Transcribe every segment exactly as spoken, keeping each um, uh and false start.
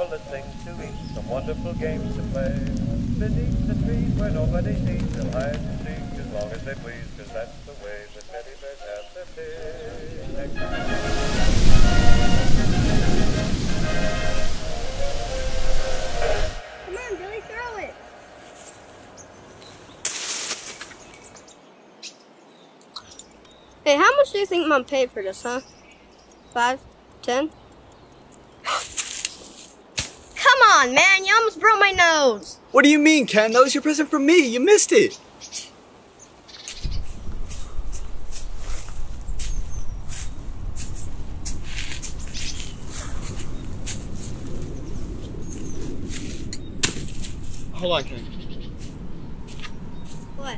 marvelous things to eat, some wonderful games to play. Beneath the trees where nobody sees, they'll hide and seek as long as they please, 'cause that's the way that teddy bears have their picnic. Come on, Billy, throw it. Hey, how much do you think Mom paid for this, huh? Five? Ten? Come on, man, you almost broke my nose. What do you mean, Ken? That was your present from me. You missed it. Hold on, Ken. What?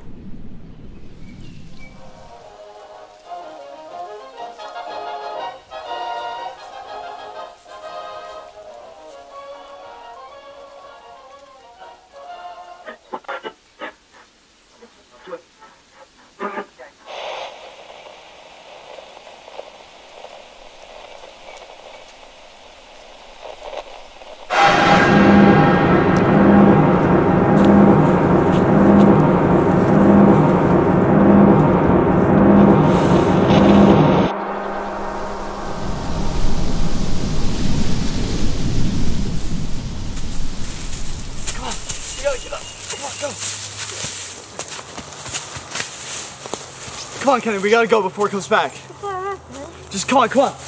Come on, Kenny, we gotta go before he comes back. Just come on, come on.